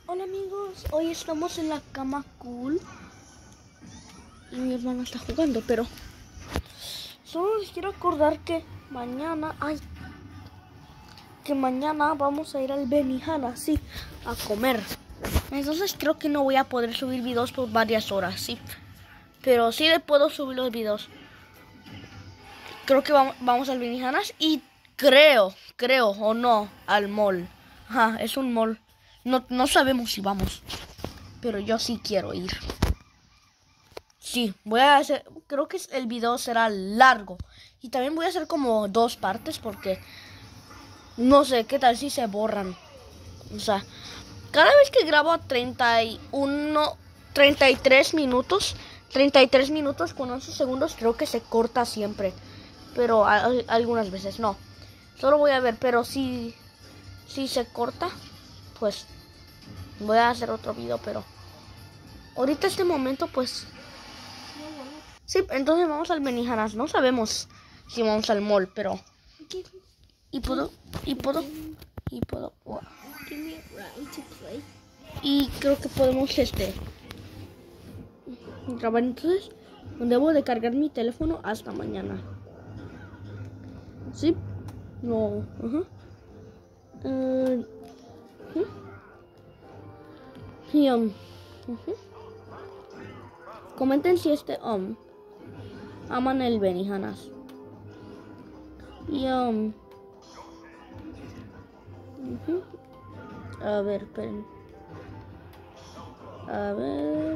Hola amigos, hoy estamos en la cama cool y mi hermana está jugando, pero solo les quiero acordar que mañana, vamos a ir al Benihana, sí, a comer. Entonces creo que no voy a poder subir videos por varias horas, sí, pero sí puedo subir los videos. Creo que vamos al Benihana y creo o no al mall. Ajá, es un mall. No sabemos si vamos, pero yo sí quiero ir. Sí, voy a hacer, creo que el video será largo. Y también voy a hacer como 2 partes porque no sé qué tal si se borran. O sea, cada vez que grabo 33 minutos con 11 segundos, creo que se corta siempre. Pero algunas veces no. Solo voy a ver, pero si se corta, pues voy a hacer otro video, pero ahorita este momento pues sí, entonces vamos al Benihana. No sabemos si vamos al mall, pero y puedo y creo que podemos grabar. Entonces debo de cargar mi teléfono hasta mañana. Sí, no, y, comenten si aman el Benihana. Y a ver, esperen. A ver.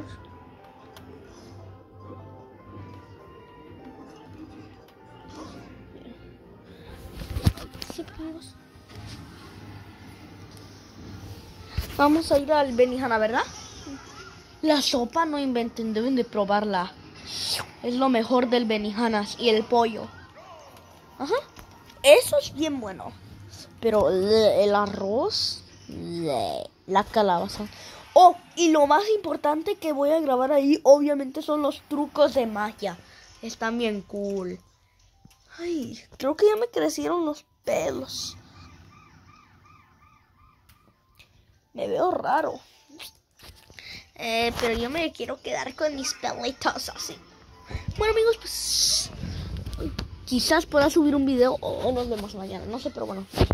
Vamos a ir al Benihana, ¿verdad? La sopa, no inventen, deben de probarla. Es lo mejor del Benihana y el pollo. Ajá. Eso es bien bueno. Pero el arroz, la calabaza. Oh, y lo más importante que voy a grabar ahí, obviamente, son los trucos de magia. Están bien cool. Ay, creo que ya me crecieron los pelos. Me veo raro. Pero yo me quiero quedar con mis pelitos así. Bueno amigos, pues quizás pueda subir un video o nos vemos mañana. No sé, pero bueno.